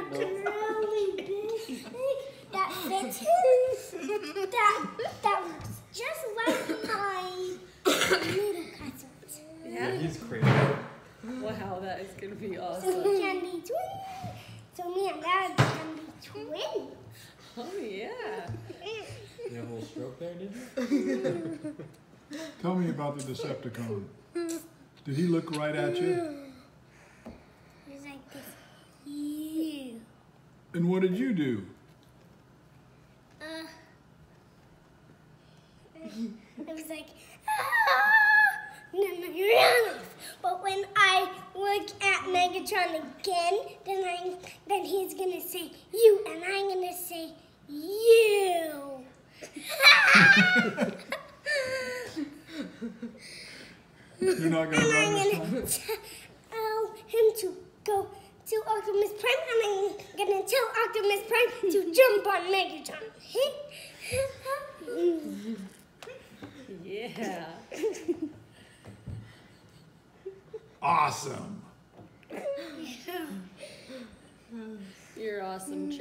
really big that fits him. That looks just like my little cousins. Yeah, he's crazy. Wow, that is gonna be awesome. So we can be twins. So me and Dad can be twins. Oh yeah. You have a little stroke there, did you? Tell me about the Decepticon. Did he look right at you? He was like this. Yeah. And what did you do? It was like, ah! No, run! But when I look at Megatron again, then he's gonna say you, and I'm gonna say you. You're not gonna run this I'm time? gonna tell him to go to Optimus Prime, and I'm gonna tell Optimus Prime to jump on Megatron. Yeah. Awesome. You're awesome.